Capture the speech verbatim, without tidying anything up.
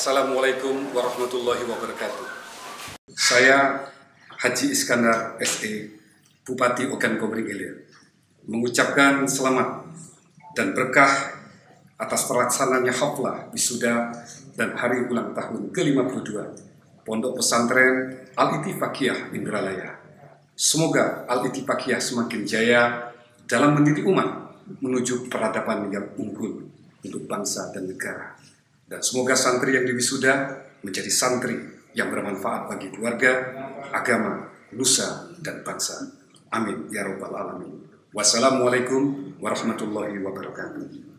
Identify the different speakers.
Speaker 1: Assalamualaikum warahmatullahi wabarakatuh. Saya Haji Iskandar S E, Bupati Ogan Komering Ilir, mengucapkan selamat dan berkah atas terlaksananya haflah wisuda dan hari ulang tahun ke lima puluh dua Pondok Pesantren Al-Ittifaqiyah Indralaya. Semoga Al-Ittifaqiyah semakin jaya dalam mendidik umat menuju peradaban yang unggul untuk bangsa dan negara. Dan semoga santri yang diwisuda menjadi santri yang bermanfaat bagi keluarga, agama, nusa, dan bangsa. Amin ya rabbal alamin. Wassalamualaikum warahmatullahi wabarakatuh.